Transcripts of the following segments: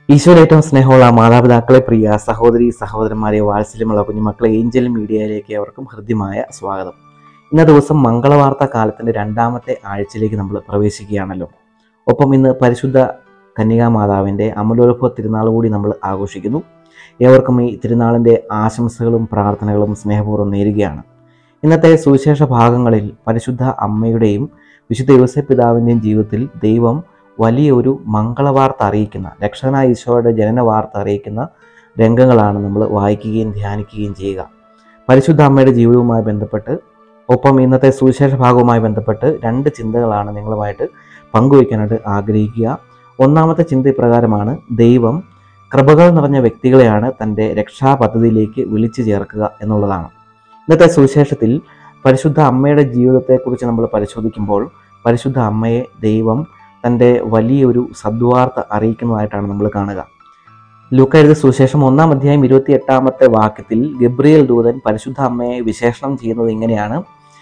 ഈശോയുടെ ഏറ്റവും സ്നേഹമുള്ള മാതാപിതാക്കളെ, പ്രിയ സഹോദരി സഹോദരന്മാരെ, വാത്സല്യമുള്ള കുഞ്ഞുമക്കളെ, ഏഞ്ചൽ മീഡിയയിലേക്ക് അവർക്കും ഹൃദ്യമായ സ്വാഗതം. ഇന്ന ദിവസം മംഗളവാർത്ത കാലത്തിൻ്റെ രണ്ടാമത്തെ ആഴ്ചയിലേക്ക് നമ്മൾ പ്രവേശിക്കുകയാണല്ലോ. ഒപ്പം ഇന്ന് പരിശുദ്ധ കന്യകാമാതാവിൻ്റെ അമലോത്ഭവ തിരുനാൾ കൂടി നമ്മൾ ആഘോഷിക്കുന്നു. ഏവർക്കും ഈ തിരുനാളിൻ്റെ ആശംസകളും പ്രാർത്ഥനകളും സ്നേഹപൂർവ്വം നേരുകയാണ്. ഇന്നത്തെ സുവിശേഷ ഭാഗങ്ങളിൽ പരിശുദ്ധ അമ്മയുടെയും വിശുദ്ധ യോസേപ്പ് പിതാവിൻ്റെയും ജീവിതത്തിൽ ദൈവം വലിയൊരു മംഗളവാർത്ത അറിയിക്കുന്ന, രക്ഷകനായ ഈശോയുടെ ജനന വാർത്ത അറിയിക്കുന്ന രംഗങ്ങളാണ് നമ്മൾ വായിക്കുകയും ധ്യാനിക്കുകയും ചെയ്യുക. പരിശുദ്ധ അമ്മയുടെ ജീവിതവുമായി ബന്ധപ്പെട്ട്, ഒപ്പം ഇന്നത്തെ സുവിശേഷ ഭാഗവുമായി ബന്ധപ്പെട്ട് രണ്ട് ചിന്തകളാണ് നിങ്ങളുമായിട്ട് പങ്കുവയ്ക്കാനായിട്ട് ആഗ്രഹിക്കുക. ഒന്നാമത്തെ ചിന്ത ഇപ്രകാരമാണ്: ദൈവം കൃപകൾ നിറഞ്ഞ വ്യക്തികളെയാണ് തൻ്റെ രക്ഷാപദ്ധതിയിലേക്ക് വിളിച്ചു ചേർക്കുക എന്നുള്ളതാണ്. ഇന്നത്തെ സുവിശേഷത്തിൽ പരിശുദ്ധ അമ്മയുടെ ജീവിതത്തെക്കുറിച്ച് നമ്മൾ പരിശോധിക്കുമ്പോൾ പരിശുദ്ധ അമ്മയെ ദൈവം തൻ്റെ വലിയൊരു സദ്വാർത്ത അറിയിക്കുന്നതായിട്ടാണ് നമ്മൾ കാണുക. ലൂക്കാ എഴുതിയ സുവിശേഷം 1-ാം അധ്യായം 28-ാമത്തെ വാക്യത്തിൽ ഗബ്രിയേൽ ദൂതൻ പരിശുദ്ധ അമ്മയെ വിശേഷണം ചെയ്യുന്നത് ഇങ്ങനെയാണ്: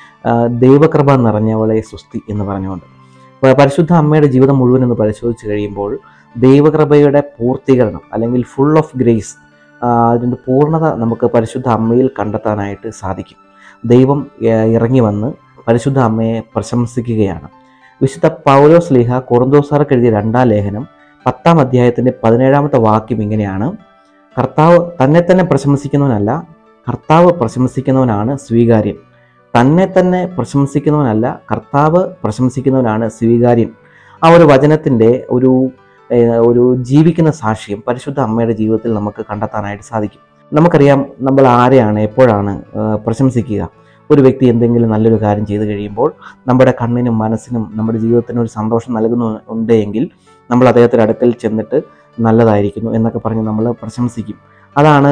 ദൈവകൃപ നിറഞ്ഞവളെ സുസ്തി എന്ന് പറഞ്ഞുകൊണ്ട്. പരിശുദ്ധ അമ്മയുടെ ജീവിതം മുഴുവൻ എന്ന് പരിശോധിച്ച് കഴിയുമ്പോൾ ദൈവകൃപയുടെ പൂർത്തീകരണം, അല്ലെങ്കിൽ ഫുൾ ഓഫ് ഗ്രേസ്, അതിൻ്റെ പൂർണ്ണത നമുക്ക് പരിശുദ്ധ അമ്മയിൽ കണ്ടെത്താനായിട്ട് സാധിക്കും. ദൈവം ഇറങ്ങി വന്ന് പരിശുദ്ധ അമ്മയെ പ്രശംസിക്കുകയാണ്. വിശുദ്ധ പൗലോസ് ശ്ലീഹ കൊറിന്തോസ്യർക്ക് എഴുതിയ 2-ാം ലേഖനം 10-ാം അധ്യായത്തിൻ്റെ 17-ാമത്തെ വാക്യം ഇങ്ങനെയാണ്: കർത്താവ് തന്നെ തന്നെ പ്രശംസിക്കുന്നവനല്ല, കർത്താവ് പ്രശംസിക്കുന്നവനാണ് സ്വീകാര്യൻ. തന്നെ തന്നെ പ്രശംസിക്കുന്നവനല്ല, കർത്താവ് പ്രശംസിക്കുന്നവനാണ് സ്വീകാര്യൻ. ആ ഒരു വചനത്തിൻ്റെ ഒരു ജീവിക്കുന്ന സാക്ഷ്യം പരിശുദ്ധ അമ്മയുടെ ജീവിതത്തിൽ നമുക്ക് കണ്ടെത്താനായിട്ട് സാധിക്കും. നമുക്കറിയാം, നമ്മൾ ആരെയാണ് എപ്പോഴാണ് പ്രശംസിക്കുക? ഒരു വ്യക്തി എന്തെങ്കിലും നല്ലൊരു കാര്യം ചെയ്തു കഴിയുമ്പോൾ നമ്മുടെ കണ്ണിനും മനസ്സിനും നമ്മുടെ ജീവിതത്തിനും ഒരു സന്തോഷം നൽകുന്നുണ്ടെങ്കിൽ നമ്മൾ അദ്ദേഹത്തിൻ്റെ അടുക്കൽ ചെന്നിട്ട് നല്ലതായിരിക്കുന്നു എന്നൊക്കെ പറഞ്ഞ് നമ്മൾ പ്രശംസിക്കും. അതാണ്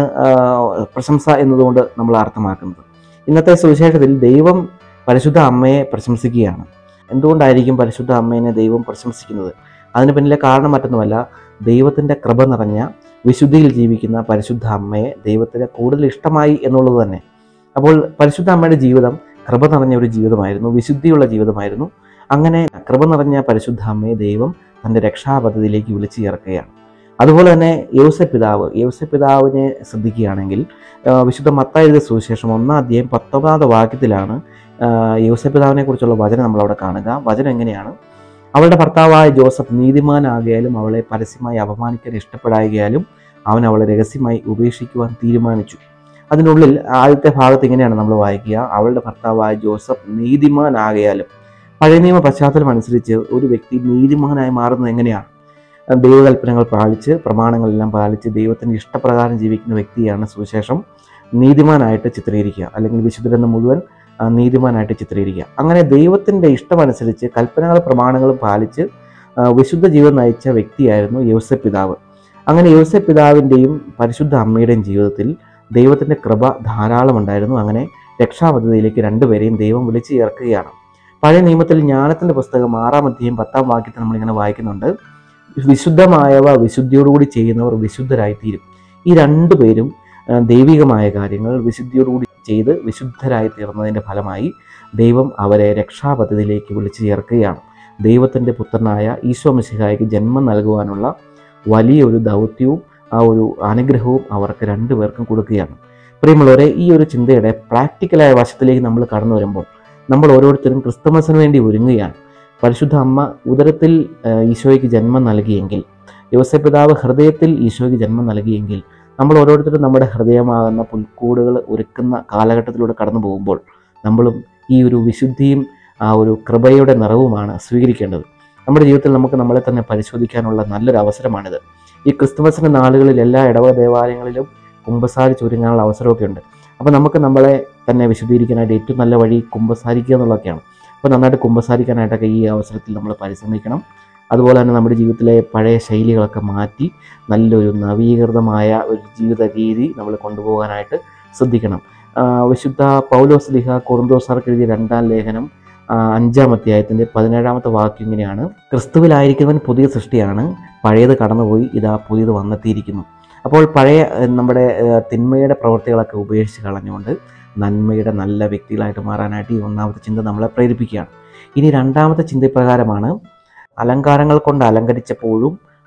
പ്രശംസ എന്നതുകൊണ്ട് നമ്മൾ അർത്ഥമാക്കുന്നത്. ഇന്നത്തെ സുവിശേഷത്തിൽ ദൈവം പരിശുദ്ധ അമ്മയെ പ്രശംസിക്കുകയാണ്. എന്തുകൊണ്ടായിരിക്കും പരിശുദ്ധ അമ്മേനെ ദൈവം പ്രശംസിക്കുന്നത്? അതിന് പിന്നിലെ കാരണം മറ്റൊന്നുമല്ല, ദൈവത്തിൻ്റെ കൃപ നിറഞ്ഞ വിശുദ്ധിയിൽ ജീവിക്കുന്ന പരിശുദ്ധ അമ്മയെ ദൈവത്തിന് കൂടുതൽ ഇഷ്ടമായി എന്നുള്ളത് തന്നെ. അപ്പോൾ പരിശുദ്ധ അമ്മയുടെ ജീവിതം കൃപ നിറഞ്ഞ ഒരു ജീവിതമായിരുന്നു, വിശുദ്ധിയുള്ള ജീവിതമായിരുന്നു. അങ്ങനെ കൃപ നിറഞ്ഞ പരിശുദ്ധ അമ്മയെ ദൈവം തൻ്റെ രക്ഷാപദ്ധതിയിലേക്ക് വിളിച്ചു ചേർക്കുകയാണ്. അതുപോലെ തന്നെ യോസേപ്പ് പിതാവിനെ ശ്രദ്ധിക്കുകയാണെങ്കിൽ വിശുദ്ധ മത്തായി എഴുതിയ സുവിശേഷം 1-ാം അധ്യായം 19-ാമത്തെ വാക്യത്തിലാണ് യോസേപ്പ് പിതാവിനെ കുറിച്ചുള്ള വചനം നമ്മളവിടെ കാണുക. വചനം എങ്ങനെയാണ്: അവളുടെ ഭർത്താവായ ജോസഫ് നീതിമാനാകിയാലും അവളെ പരസ്യമായി അപമാനിക്കാൻ ഇഷ്ടപ്പെടാകിയാലും അവൻ അവളെ രഹസ്യമായി ഉപേക്ഷിക്കുവാൻ തീരുമാനിച്ചു. അതിനുള്ളിൽ ആദ്യത്തെ ഭാഗത്ത് ഇങ്ങനെയാണ് നമ്മൾ വായിക്കുക: അവളുടെ ഭർത്താവായ ജോസഫ് നീതിമാനാകിയാലും. പഴയ നിയമ പശ്ചാത്തലം അനുസരിച്ച് ഒരു വ്യക്തി നീതിമാനായി മാറുന്നത് എങ്ങനെയാണ്? ദൈവകൽപ്പനകൾ പാലിച്ച്, പ്രമാണങ്ങളെല്ലാം പാലിച്ച് ദൈവത്തിൻ്റെ ഇഷ്ടപ്രകാരം ജീവിക്കുന്ന വ്യക്തിയാണ് സുവിശേഷം നീതിമാനായിട്ട് ചിത്രീകരിക്കുക, അല്ലെങ്കിൽ വിശുദ്ധരെന്ന് മുഴുവൻ നീതിമാനായിട്ട് ചിത്രീകരിക്കുക. അങ്ങനെ ദൈവത്തിൻ്റെ ഇഷ്ടമനുസരിച്ച് കൽപ്പനകളും പ്രമാണങ്ങളും പാലിച്ച് വിശുദ്ധ ജീവിതം നയിച്ച വ്യക്തിയായിരുന്നു യോസേപ്പ് പിതാവ്. അങ്ങനെ യോസേപ്പ് പിതാവിൻ്റെയും പരിശുദ്ധ അമ്മയുടെയും ജീവിതത്തിൽ ദൈവത്തിൻ്റെ കൃപ ധാരാളം ഉണ്ടായിരുന്നു. അങ്ങനെ രക്ഷാപദ്ധതിയിലേക്ക് രണ്ടുപേരെയും ദൈവം വിളിച്ചു ചേർക്കുകയാണ്. പഴയ നിയമത്തിൽ ജ്ഞാനത്തിൻ്റെ പുസ്തകം 6-ാം അധ്യായം 10-ാം വാക്യത്തിൽ നമ്മളിങ്ങനെ വായിക്കുന്നുണ്ട്: വിശുദ്ധമായവ വിശുദ്ധിയോടുകൂടി ചെയ്യുന്നവർ വിശുദ്ധരായിത്തീരും. ഈ രണ്ടുപേരും ദൈവികമായ കാര്യങ്ങൾ വിശുദ്ധിയോടുകൂടി ചെയ്ത് വിശുദ്ധരായി തീർന്നതിൻ്റെ ഫലമായി ദൈവം അവരെ രക്ഷാപദ്ധതിയിലേക്ക് വിളിച്ചു ചേർക്കുകയാണ്. ദൈവത്തിൻ്റെ പുത്രനായ ഈശോ മിശിഹായ്ക്ക് ജന്മം നൽകുവാനുള്ള വലിയൊരു ദൗത്യവും ആ ഒരു അനുഗ്രഹവും അവർക്ക് രണ്ടുപേർക്കും കൊടുക്കുകയാണ്. പ്രിയമുള്ളവരെ, ഈ ഒരു ചിന്തയുടെ പ്രാക്ടിക്കലായ വശത്തിലേക്ക് നമ്മൾ കടന്നു വരുമ്പോൾ നമ്മൾ ഓരോരുത്തരും ക്രിസ്തുമസിന് വേണ്ടി ഒരുങ്ങുകയാണ്. പരിശുദ്ധ അമ്മ ഉദരത്തിൽ ഈശോയ്ക്ക് ജന്മം നൽകിയെങ്കിൽ, യോസേപ്പ് പിതാവ് ഹൃദയത്തിൽ ഈശോയ്ക്ക് ജന്മം നൽകിയെങ്കിൽ, നമ്മൾ ഓരോരുത്തരും നമ്മുടെ ഹൃദയമാകുന്ന പുൽക്കൂടുകൾ ഒരുക്കുന്ന കാലഘട്ടത്തിലൂടെ കടന്നു പോകുമ്പോൾ നമ്മളും ഈ ഒരു വിശുദ്ധിയും ആ ഒരു കൃപയുടെ നിറവുമാണ് സ്വീകരിക്കേണ്ടത്. നമ്മുടെ ജീവിതത്തിൽ നമുക്ക് നമ്മളെ തന്നെ പരിശോധിക്കാനുള്ള നല്ലൊരു അവസരമാണിത്. ഈ ക്രിസ്തുമസിൻ്റെ നാളുകളിൽ എല്ലാ ഇടവക ദേവാലയങ്ങളിലും കുമ്പസാരിച്ചൊരുങ്ങാനുള്ള അവസരമൊക്കെ ഉണ്ട്. അപ്പോൾ നമുക്ക് നമ്മളെ തന്നെ വിശുദ്ധീകരിക്കാനായിട്ട് ഏറ്റവും നല്ല വഴി കുമ്പസാരിക്കുക എന്നുള്ളതൊക്കെയാണ്. അപ്പോൾ നന്നായിട്ട് കുമ്പസാരിക്കാനായിട്ടൊക്കെ ഈ അവസരത്തിൽ നമ്മൾ പരിശ്രമിക്കണം. അതുപോലെ തന്നെ നമ്മുടെ ജീവിതത്തിലെ പഴയ ശൈലികളൊക്കെ മാറ്റി നല്ലൊരു നവീകൃതമായ ഒരു ജീവിത രീതി നമ്മൾ കൊണ്ടുപോകാനായിട്ട് ശ്രദ്ധിക്കണം. വിശുദ്ധ പൗലോസ് ശ്ലീഹ കൊറിന്തോസ്യർക്ക് എഴുതിയ 2-ാം ലേഖനം 5-ാം അധ്യായത്തിൻ്റെ 17-ാമത്തെ വാക്യം ഇങ്ങനെയാണ്: ക്രിസ്തുവിലായിരിക്കുന്നവൻ പുതിയ സൃഷ്ടിയാണ്, പഴയത് കടന്നുപോയി, ഇതാ പുതിയത് വന്നെത്തിയിരിക്കുന്നു. അപ്പോൾ പഴയ നമ്മുടെ തിന്മയുടെ പ്രവൃത്തികളൊക്കെ ഉപേക്ഷിച്ച് കളഞ്ഞുകൊണ്ട് നന്മയുടെ നല്ല വ്യക്തികളായിട്ട് മാറാനായിട്ട് ഈ ഒന്നാമത്തെ ചിന്ത നമ്മളെ പ്രേരിപ്പിക്കുകയാണ്. ഇനി രണ്ടാമത്തെ ചിന്തപ്രകാരമാണ്: അലങ്കാരങ്ങൾ കൊണ്ട് അലങ്കരിച്ചപ്പോഴും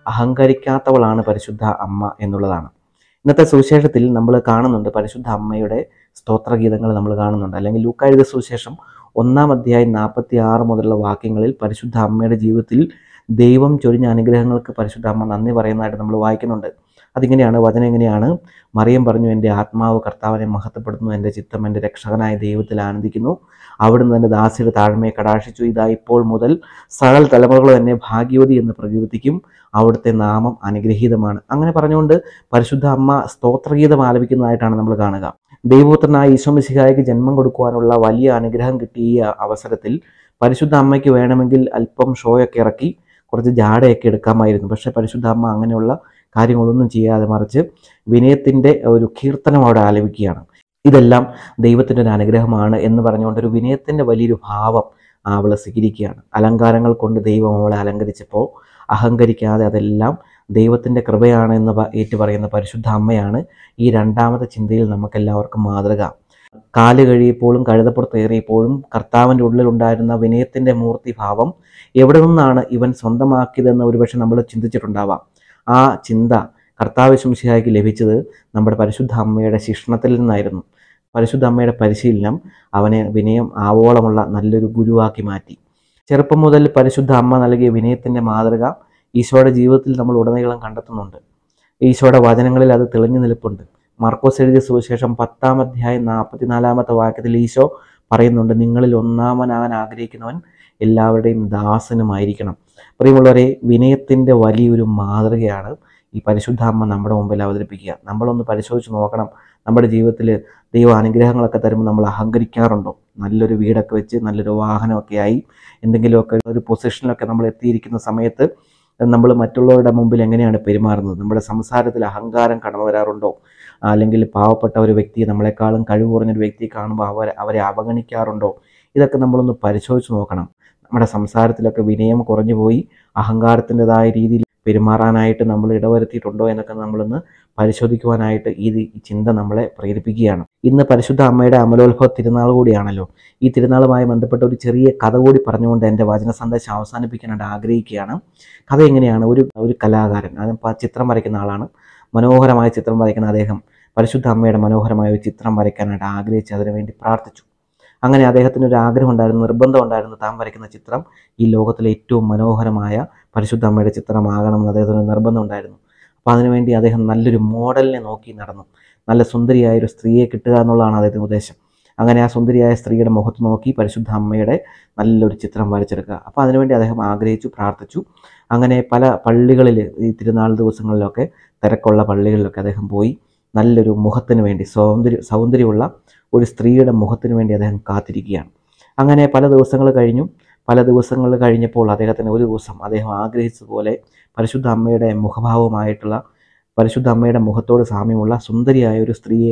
അഹങ്കരിക്കാത്തവളാണ് പരിശുദ്ധ അമ്മ എന്നുള്ളതാണ്. ഇന്നത്തെ സുവിശേഷത്തിൽ നമ്മൾ കാണുന്നുണ്ട് പരിശുദ്ധ അമ്മയുടെ സ്തോത്രഗീതങ്ങൾ നമ്മൾ കാണുന്നുണ്ട്. അല്ലെങ്കിൽ ലൂക്കാ എഴുതിയ സുവിശേഷം 1-ാം അധ്യായം 46 മുതലുള്ള വാക്യങ്ങളിൽ പരിശുദ്ധ അമ്മയുടെ ജീവിതത്തിൽ ദൈവം ചൊരിഞ്ഞ അനുഗ്രഹങ്ങൾക്ക് പരിശുദ്ധ അമ്മ നന്ദി പറയുന്നതായിട്ട് നമ്മൾ വായിക്കുന്നുണ്ട്. അതിങ്ങനെയാണ്, വചനം എങ്ങനെയാണ്: മറിയം പറഞ്ഞു, എൻ്റെ ആത്മാവ് കർത്താവിനെ മഹത്വപ്പെടുത്തുന്നു, എൻ്റെ ചിത്തം എൻ്റെ രക്ഷകനായ ദൈവത്തിൽ ആനന്ദിക്കുന്നു. അവിടുന്ന് എൻ്റെ ദാസിയുടെ താഴ്മയെ കടാക്ഷിച്ചു. ഇതാ ഇപ്പോൾ മുതൽ സകല തലമുറകളും എന്നെ ഭാഗ്യവതി എന്ന് പ്രകീർത്തിക്കും, അവിടുത്തെ നാമം അനുഗ്രഹീതമാണ്. അങ്ങനെ പറഞ്ഞുകൊണ്ട് പരിശുദ്ധ അമ്മ സ്തോത്രഗീതം ആലപിക്കുന്നതായിട്ടാണ് നമ്മൾ കാണുക. ദൈവപുത്രനായ ഈശോ മിശിഹായ്ക്ക് ജന്മം കൊടുക്കുവാനുള്ള വലിയ അനുഗ്രഹം കിട്ടിയ അവസരത്തിൽ പരിശുദ്ധ അമ്മയ്ക്ക് വേണമെങ്കിൽ അല്പം ഷോയൊക്കെ ഇറക്കി കുറച്ച് ജാടയൊക്കെ എടുക്കാമായിരുന്നു. പക്ഷേ പരിശുദ്ധ അമ്മ അങ്ങനെയുള്ള കാര്യങ്ങളൊന്നും ചെയ്യാതെ മറിച്ച് വിനയത്തിൻ്റെ ഒരു കീർത്തനം അവിടെ ആലപിക്കുകയാണ്. ഇതെല്ലാം ദൈവത്തിൻ്റെ ഒരു അനുഗ്രഹമാണ് എന്ന് പറഞ്ഞുകൊണ്ട് ഒരു വിനയത്തിൻ്റെ വലിയൊരു ഭാവം അവൾ സ്വീകരിക്കുകയാണ്. അലങ്കാരങ്ങൾ കൊണ്ട് ദൈവം അവളെ അലങ്കരിച്ചപ്പോൾ അഹങ്കരിക്കാതെ അതെല്ലാം ദൈവത്തിൻ്റെ കൃപയാണ് എന്ന് ഏറ്റുപറയുന്ന പരിശുദ്ധ അമ്മയാണ് ഈ രണ്ടാമത്തെ ചിന്തയിൽ നമുക്കെല്ലാവർക്കും മാതൃക. കാല് കഴിയപ്പോഴും കഴുതപ്പുറത്തേറിയപ്പോഴും കർത്താവിൻ്റെ ഉള്ളിലുണ്ടായിരുന്ന വിനയത്തിൻ്റെ മൂർത്തിഭാവം എവിടെ നിന്നാണ് ഇവൻ സ്വന്തമാക്കിയതെന്ന് ഒരുപക്ഷെ നമ്മൾ ചിന്തിച്ചിട്ടുണ്ടാവാം. ആ ചിന്ത കർത്താവ് യേശു മിശിഹായ്ക്ക് ലഭിച്ചത് നമ്മുടെ പരിശുദ്ധ അമ്മയുടെ ശിക്ഷണത്തിൽ നിന്നായിരുന്നു. പരിശുദ്ധ അമ്മയുടെ പരിശീലനം അവനെ വിനയം ആവോളമുള്ള നല്ലൊരു ഗുരുവാക്കി മാറ്റി. ചെറുപ്പം മുതൽ പരിശുദ്ധ അമ്മ നൽകിയ വിനയത്തിൻ്റെ മാതൃക ഈശോയുടെ ജീവിതത്തിൽ നമ്മൾ ഉടനീളം കണ്ടെത്തുന്നുണ്ട്. ഈശോയുടെ വചനങ്ങളിൽ അത് തെളിഞ്ഞു നിൽപ്പുണ്ട്. മാർക്കോസ് എഴുതിയ സുവിശേഷം 10-ാം അധ്യായം 44-ാമത്തെ വാക്യത്തിൽ ഈശോ പറയുന്നുണ്ട്, നിങ്ങളിൽ ഒന്നാമനാകാൻ ആഗ്രഹിക്കുന്നവൻ എല്ലാവരുടെയും ദാസനുമായിരിക്കണം. പ്രിയമുള്ളവരെ, വിനയത്തിൻ്റെ വലിയൊരു മാതൃകയാണ് ഈ പരിശുദ്ധ അമ്മ നമ്മുടെ മുമ്പിൽ അവതരിപ്പിക്കുക. നമ്മളൊന്ന് പരിശോധിച്ച് നോക്കണം, നമ്മുടെ ജീവിതത്തിൽ ദൈവ അനുഗ്രഹങ്ങളൊക്കെ തരുമ്പോൾ നമ്മൾ അഹങ്കരിക്കാറുണ്ടോ? നല്ലൊരു വീടൊക്കെ വെച്ച് നല്ലൊരു വാഹനമൊക്കെ ആയി എന്തെങ്കിലുമൊക്കെ ഒരു പൊസിഷനിലൊക്കെ നമ്മൾ എത്തിയിരിക്കുന്ന സമയത്ത് നമ്മൾ മറ്റുള്ളവരുടെ മുമ്പിൽ എങ്ങനെയാണ് പെരുമാറുന്നത്? നമ്മുടെ സംസാരത്തിൽ അഹങ്കാരം കടന്നു വരാറുണ്ടോ? അല്ലെങ്കിൽ പാവപ്പെട്ട ഒരു വ്യക്തിയെ, നമ്മളെക്കാളും കഴിവ് കുറഞ്ഞൊരു വ്യക്തിയെ കാണുമ്പോൾ അവരെ അവഗണിക്കാറുണ്ടോ? ഇതൊക്കെ നമ്മളൊന്ന് പരിശോധിച്ച് നോക്കണം. നമ്മുടെ സംസാരത്തിലൊക്കെ വിനയം കുറഞ്ഞു പോയി അഹങ്കാരത്തിൻ്റെതായ രീതിയിൽ പെരുമാറാനായിട്ട് നമ്മൾ ഇടവരുത്തിയിട്ടുണ്ടോ എന്നൊക്കെ നമ്മളൊന്ന് പരിശോധിക്കുവാനായിട്ട് ഈ ചിന്ത നമ്മളെ പ്രേരിപ്പിക്കുകയാണ്. ഇന്ന് പരിശുദ്ധ അമ്മയുടെ അമലോത്ഭവ തിരുനാൾ കൂടിയാണല്ലോ. ഈ തിരുനാളുമായി ബന്ധപ്പെട്ട ഒരു ചെറിയ കഥ കൂടി പറഞ്ഞുകൊണ്ട് എൻ്റെ വചന സന്ദേശം അവസാനിപ്പിക്കാനായിട്ട് ആഗ്രഹിക്കുകയാണ്. കഥ എങ്ങനെയാണ്? ഒരു കലാകാരൻ, അത് ചിത്രം വരയ്ക്കുന്ന ആളാണ്. മനോഹരമായ ചിത്രം വരയ്ക്കുന്ന അദ്ദേഹം പരിശുദ്ധ അമ്മയുടെ മനോഹരമായ ഒരു ചിത്രം വരയ്ക്കാനായിട്ട് ആഗ്രഹിച്ച് അതിനുവേണ്ടി പ്രാർത്ഥിച്ചു. അങ്ങനെ അദ്ദേഹത്തിന് ഒരു ആഗ്രഹം ഉണ്ടായിരുന്നു, നിർബന്ധം ഉണ്ടായിരുന്നു, താൻ വരയ്ക്കുന്ന ചിത്രം ഈ ലോകത്തിലെ ഏറ്റവും മനോഹരമായ പരിശുദ്ധ അമ്മയുടെ ചിത്രമാകണമെന്ന് അദ്ദേഹത്തിന് നിർബന്ധം ഉണ്ടായിരുന്നു. അപ്പോൾ അതിനുവേണ്ടി അദ്ദേഹം നല്ലൊരു മോഡലിനെ നോക്കി നടന്നു. നല്ല സുന്ദരിയായ ഒരു സ്ത്രീയെ കിട്ടുക എന്നുള്ളതാണ് അദ്ദേഹത്തിൻ്റെ ഉദ്ദേശം. അങ്ങനെ ആ സുന്ദരിയായ സ്ത്രീയുടെ മുഖത്ത് നോക്കി പരിശുദ്ധ അമ്മയുടെ നല്ലൊരു ചിത്രം വരച്ചെടുക്കുക. അപ്പോൾ അതിനുവേണ്ടി അദ്ദേഹം ആഗ്രഹിച്ചു, പ്രാർത്ഥിച്ചു. അങ്ങനെ പല പള്ളികളിൽ ഈ തിരുനാൾ ദിവസങ്ങളിലൊക്കെ തിരക്കുള്ള പള്ളികളിലൊക്കെ അദ്ദേഹം പോയി നല്ലൊരു മുഖത്തിന് വേണ്ടി, സൗന്ദര്യമുള്ള ഒരു സ്ത്രീയുടെ മുഖത്തിന് വേണ്ടി അദ്ദേഹം കാത്തിരിക്കുകയാണ്. അങ്ങനെ പല ദിവസങ്ങൾ കഴിഞ്ഞു. പല ദിവസങ്ങൾ കഴിഞ്ഞപ്പോൾ അദ്ദേഹത്തിന് ഒരു ദിവസം അദ്ദേഹം ആഗ്രഹിച്ചതുപോലെ പരിശുദ്ധ അമ്മയുടെ മുഖഭാവമായിട്ടുള്ള, പരിശുദ്ധ അമ്മയുടെ മുഖത്തോട് സാമ്യമുള്ള സുന്ദരിയായ ഒരു സ്ത്രീയെ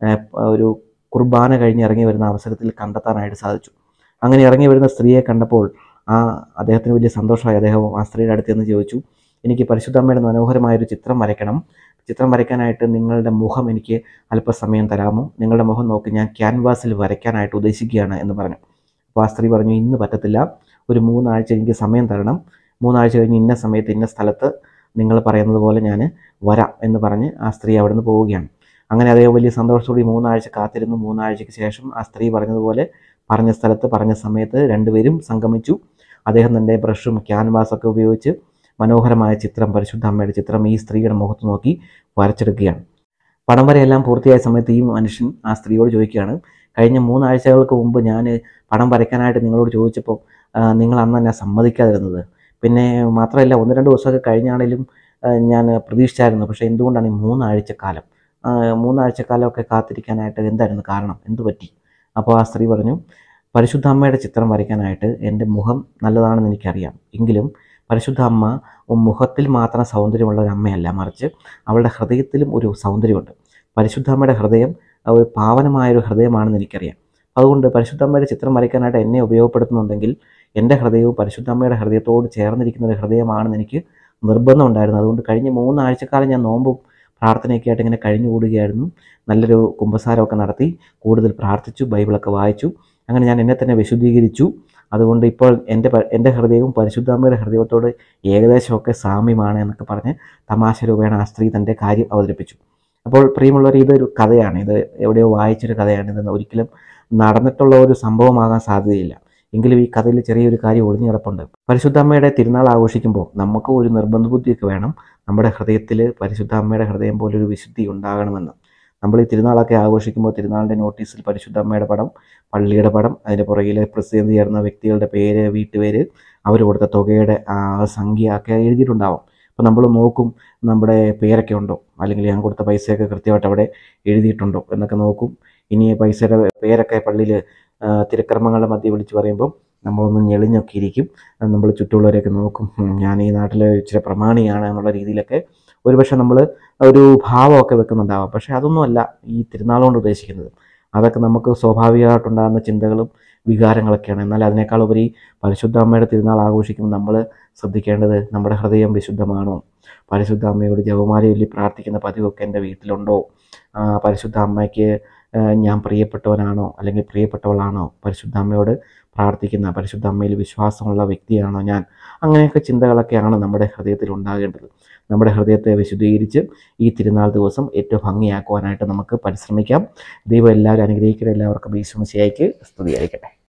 ഒരു കുർബാന കഴിഞ്ഞ് ഇറങ്ങി വരുന്ന അവസരത്തിൽ കണ്ടെത്താനായിട്ട് സാധിച്ചു. അങ്ങനെ ഇറങ്ങി വരുന്ന സ്ത്രീയെ കണ്ടപ്പോൾ അദ്ദേഹത്തിന് വലിയ സന്തോഷമായി. അദ്ദേഹം ആ സ്ത്രീയുടെ അടുത്ത് നിന്ന് ചോദിച്ചു, എനിക്ക് പരിശുദ്ധ അമ്മയുടെ മനോഹരമായൊരു ചിത്രം വരയ്ക്കണം. ചിത്രം വരയ്ക്കാനായിട്ട് നിങ്ങളുടെ മുഖം എനിക്ക് അല്പസമയം തരാമോ? നിങ്ങളുടെ മുഖം നോക്കി ഞാൻ ക്യാൻവാസിൽ വരയ്ക്കാനായിട്ട് ഉദ്ദേശിക്കുകയാണ് എന്ന് പറഞ്ഞു. അപ്പോൾ ആ സ്ത്രീ പറഞ്ഞു, ഇന്ന് പറ്റത്തില്ല, ഒരു 3 ആഴ്ച എനിക്ക് സമയം തരണം. 3 ആഴ്ച കഴിഞ്ഞ് ഇന്ന സമയത്ത് ഇന്ന സ്ഥലത്ത് നിങ്ങൾ പറയുന്നത് പോലെ ഞാൻ വരാം എന്ന് പറഞ്ഞ് ആ സ്ത്രീ അവിടെ നിന്ന് പോവുകയാണ്. അങ്ങനെ അദ്ദേഹം വലിയ സന്തോഷത്തോടെ 3 ആഴ്ച കാത്തിരുന്നു. 3 ആഴ്ചയ്ക്ക് ശേഷം ആ സ്ത്രീ പറഞ്ഞതുപോലെ പറഞ്ഞ സ്ഥലത്ത് പറഞ്ഞ സമയത്ത് രണ്ടുപേരും സംഗമിച്ചു. അദ്ദേഹം തൻ്റെ ബ്രഷും ക്യാൻവാസൊക്കെ ഉപയോഗിച്ച് മനോഹരമായ ചിത്രം, പരിശുദ്ധ അമ്മയുടെ ചിത്രം ഈ സ്ത്രീയുടെ മുഖത്ത് നോക്കി വരച്ചെടുക്കുകയാണ്. പടം വരെയെല്ലാം പൂർത്തിയായ സമയത്ത് ഈ മനുഷ്യൻ ആ സ്ത്രീയോട് ചോദിക്കുകയാണ്, കഴിഞ്ഞ 3 ആഴ്ചകൾക്ക് മുമ്പ് ഞാൻ പടം വരയ്ക്കാനായിട്ട് നിങ്ങളോട് ചോദിച്ചപ്പോൾ നിങ്ങൾ അന്ന് എന്നെ സമ്മതിക്കാതിരുന്നത്. പിന്നെ മാത്രമല്ല 1-2 ദിവസമൊക്കെ കഴിഞ്ഞാണെങ്കിലും ഞാൻ പ്രതീക്ഷിച്ചായിരുന്നു. പക്ഷേ എന്തുകൊണ്ടാണ് ഈ 3 ആഴ്ചക്കാലം 3 ആഴ്ചക്കാലമൊക്കെ കാത്തിരിക്കാനായിട്ട് എന്തായിരുന്നു കാരണം? എന്തു പറ്റി? അപ്പോൾ ആ സ്ത്രീ പറഞ്ഞു, പരിശുദ്ധ അമ്മയുടെ ചിത്രം വരയ്ക്കാനായിട്ട് എൻ്റെ മുഖം നല്ലതാണെന്ന് എനിക്കറിയാം. എങ്കിലും പരിശുദ്ധ അമ്മ മുഖത്തിൽ മാത്രം സൗന്ദര്യമുള്ള ഒരു അമ്മയല്ല, മറിച്ച് അവളുടെ ഹൃദയത്തിലും ഒരു സൗന്ദര്യമുണ്ട്. പരിശുദ്ധ അമ്മയുടെ ഹൃദയം ഒരു പാവനമായൊരു ഹൃദയമാണെന്ന് എനിക്കറിയാം. അതുകൊണ്ട് പരിശുദ്ധ അമ്മയുടെ ചിത്രം വരയ്ക്കാനായിട്ട് എന്നെ ഉപയോഗപ്പെടുത്തുന്നുണ്ടെങ്കിൽ എൻ്റെ ഹൃദയവും പരിശുദ്ധ അമ്മയുടെ ഹൃദയത്തോട് ചേർന്നിരിക്കുന്ന ഒരു ഹൃദയമാണെന്ന് എനിക്ക് നിർബന്ധം ഉണ്ടായിരുന്നു. അതുകൊണ്ട് കഴിഞ്ഞ 3 ആഴ്ചക്കാലം ഞാൻ നോമ്പും പ്രാർത്ഥനയൊക്കെ ആയിട്ട് ഇങ്ങനെ കഴിഞ്ഞുകൂടുകയായിരുന്നു. നല്ലൊരു കുമ്പസാരമൊക്കെ നടത്തി കൂടുതൽ പ്രാർത്ഥിച്ചു, ബൈബിളൊക്കെ വായിച്ചു. അങ്ങനെ ഞാൻ എന്നെ തന്നെ വിശുദ്ധീകരിച്ചു. അതുകൊണ്ട് ഇപ്പോൾ എൻ്റെ ഹൃദയവും പരിശുദ്ധാമ്മയുടെ ഹൃദയത്തോട് ഏകദേശമൊക്കെ സാമ്യമാണ് എന്നൊക്കെ പറഞ്ഞ് തമാശ രൂപേണ ആ സ്ത്രീ തൻ്റെ കാര്യം അവതരിപ്പിച്ചു. അപ്പോൾ പ്രിയമുള്ളവർ, ഇതൊരു കഥയാണ്, ഇത് എവിടെയോ വായിച്ചൊരു കഥയാണ്, ഇതെന്ന് ഒരിക്കലും നടന്നിട്ടുള്ള ഒരു സംഭവമാകാൻ സാധ്യതയില്ല. എങ്കിലും ഈ കഥയിൽ ചെറിയൊരു കാര്യം ഒളിഞ്ഞു കിടപ്പുണ്ട്. പരിശുദ്ധാമ്മയുടെ തിരുനാൾ ആഘോഷിക്കുമ്പോൾ നമുക്ക് ഒരു നിർബന്ധ ബുദ്ധിയൊക്കെ വേണം. നമ്മുടെ ഹൃദയത്തിൽ പരിശുദ്ധാമ്മയുടെ ഹൃദയം പോലൊരു വിശുദ്ധി ഉണ്ടാകണമെന്ന്. നമ്മൾ ഈ തിരുനാളൊക്കെ ആഘോഷിക്കുമ്പോൾ തിരുനാളിൻ്റെ നോട്ടീസിൽ പരിശുദ്ധാമ്മയുടെ പടം, പള്ളിയുടെ പടം, അതിൻ്റെ പുറകിൽ പ്രസിദ്ധി ചേർന്ന വ്യക്തികളുടെ പേര്, വീട്ടുപേര്, അവർ കൊടുത്ത തുകയുടെ സംഖ്യ ഒക്കെ എഴുതിയിട്ടുണ്ടാവും. അപ്പോൾ നമ്മൾ നോക്കും നമ്മുടെ പേരൊക്കെ ഉണ്ടോ, അല്ലെങ്കിൽ ഞാൻ കൊടുത്ത പൈസയൊക്കെ കൃത്യമായിട്ട് അവിടെ എഴുതിയിട്ടുണ്ടോ എന്നൊക്കെ നോക്കും. ഇനി പൈസയുടെ പേരൊക്കെ പള്ളിയിൽ തിരുക്കർമ്മങ്ങളുടെ മധ്യ വിളിച്ച് പറയുമ്പോൾ നമ്മളൊന്ന് ഞെളിഞ്ഞൊക്കെ ഇരിക്കും. നമ്മൾ ചുറ്റുമുള്ളവരെയൊക്കെ നോക്കും, ഞാൻ ഈ നാട്ടിലെ ഇച്ചിരി പ്രമാണിയാണ് എന്നുള്ള രീതിയിലൊക്കെ ഒരുപക്ഷെ നമ്മൾ ഒരു ഭാവമൊക്കെ വെക്കുന്നുണ്ടാവാം. പക്ഷേ അതൊന്നുമല്ല ഈ തിരുനാൾ കൊണ്ട് ഉദ്ദേശിക്കുന്നത്. അതൊക്കെ നമുക്ക് സ്വാഭാവികമായിട്ടുണ്ടാകുന്ന ചിന്തകളും വികാരങ്ങളൊക്കെയാണ്. എന്നാൽ അതിനേക്കാളുപരി പരിശുദ്ധ അമ്മയുടെ തിരുനാൾ ആഘോഷിക്കുമ്പോൾ നമ്മൾ ശ്രദ്ധിക്കേണ്ടത് നമ്മുടെ ഹൃദയം വിശുദ്ധമാണോ, പരിശുദ്ധ അമ്മയോട് ജപമാല ചൊല്ലി പ്രാർത്ഥിക്കുന്ന പതിവൊക്കെ എൻ്റെ വീട്ടിലുണ്ടോ, പരിശുദ്ധ അമ്മയ്ക്ക് ഞാൻ പ്രിയപ്പെട്ടവനാണോ അല്ലെങ്കിൽ പ്രിയപ്പെട്ടവളാണോ, പരിശുദ്ധ അമ്മയോട് പ്രാർത്ഥിക്കുന്ന, പരിശുദ്ധ അമ്മയിൽ വിശ്വാസമുള്ള വ്യക്തിയാണോ ഞാൻ. അങ്ങനെയൊക്കെ ചിന്തകളൊക്കെയാണ് നമ്മുടെ ഹൃദയത്തിൽ ഉണ്ടാകേണ്ടത്. നമ്മുടെ ഹൃദയത്തെ വിശുദ്ധീകരിച്ച് ഈ തിരുനാൾ ദിവസം ഏറ്റവും ഭംഗിയാക്കുവാനായിട്ട് നമുക്ക് പരിശ്രമിക്കാം. ദൈവം എല്ലാവരും അനുഗ്രഹിക്കട്ടെ. എല്ലാവർക്കും ഈശോ മിശിഹായ്ക്ക് സ്തുതിയായിരിക്കട്ടെ.